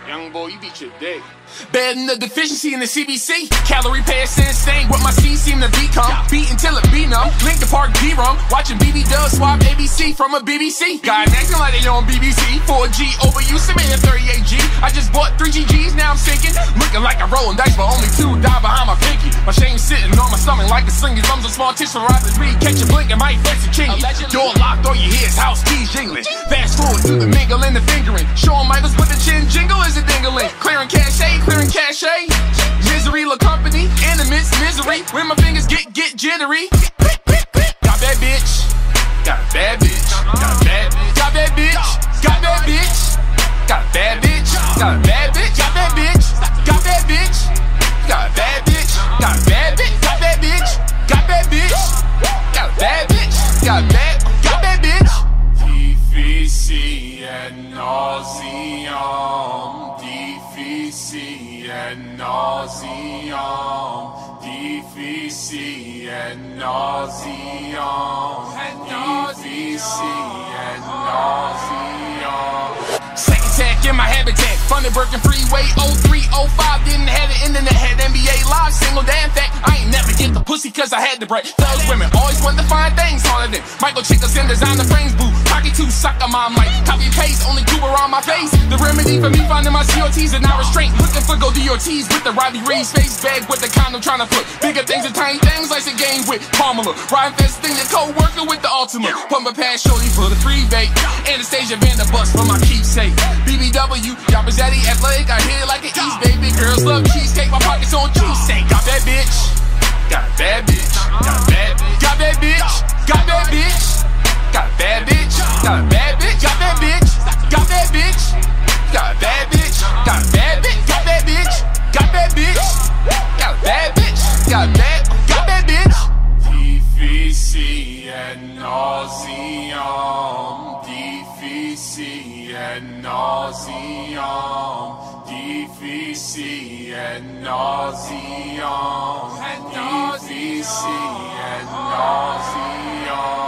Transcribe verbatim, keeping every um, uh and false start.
Young boy, you beat your dick. Bad in the deficiency in the C B C. Calorie pass insane. What my seeds seem to become. Beat until it be numb. Link the park D-Rum. Watching B B Dub swap A B C from a B B C. Guys acting like they on B B C. four G overuse, made a thirty-eight G. I just bought three G Gs, now I'm sinking. Looking like I'm rolling dice, but only two die behind my pinky. My shame sitting on my stomach like a slingy. Thumbs a small tits for rappers. Read, catch a blink and might flex a kingy. Door locked, all you hear is house keys jingling. Fast forward to the mingle and the fingering. Shawn Michaels with the chin jingle is a dingling. Clearing cachet, clearing cachet. Misery, la company, intimates, misery. When my fingers get, get jittery. Got bad bitch. Got a bad bitch. Got a bad bitch. Got bad bitch. Got bad bitch. Got a bad bitch. Got a bad bitch. Got bad bitch. Got bad bitch. Got a bad bitch. Got a bad bitch. Got bad bitch. Got bad bitch. Got a bad bitch. Got bad. Got bad bitch. Difficile et nauseam. Difficile et nauseam. Difficile et nauseam. Difficile et nauseam. Second attack in my habitat. From the Birkin Freeway oh three oh five. Didn't have the internet, had N B A live. Single damn fact, I ain't never get the pussy cause I had to break. Those women always want to find things harder than Michael Chickas and design the frames boo. Pocket two sucker mom like copy paste, only Cuba on my face. The remedy for me finding my C O Ts and not restraint. Looking for go D O Ts with the Robbie Reed's face bag with the condom trying to put bigger things and tiny things like a game with Pamela. Ryan Fest thing, the co-worker with the ultimate. Pump a pass shorty for the free bait. Anastasia Vanderbust for my keepsake. B B W, Yopper, Zaddy, athletic, I hit it like an East, baby. Girls love cheesecake, my pockets on cheesesteak. Got that bitch. Got a bad bitch. Got a bad bitch. Got that bitch. Got that bitch. Got a bad bitch. Got a bad bitch. Got that bitch. Got that bitch. Got a bad bitch. Got a bad bitch. Got that bitch. Got that bitch. Got a bad bitch. Got bad. Got that bitch. Difficile et nauseam. Difficile et nauseam. Difficile et nauseam. Difficile et nauseam.